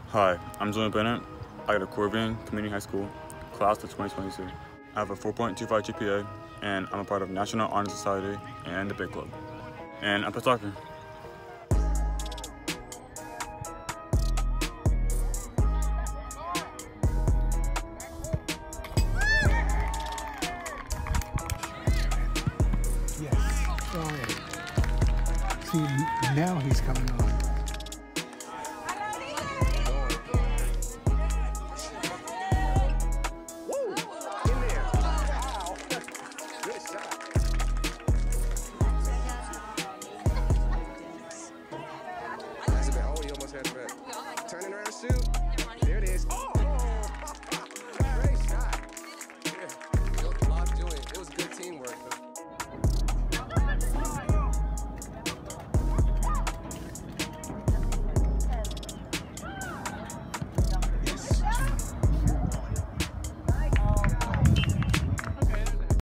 Hi, I'm Julian Bennett. I go to Corvian Community High School, class of 2022. I have a 4.25 GPA, and I'm a part of National Honor Society and the Big Club. And I play soccer. Yes. Oh, yeah. See, now he's coming on.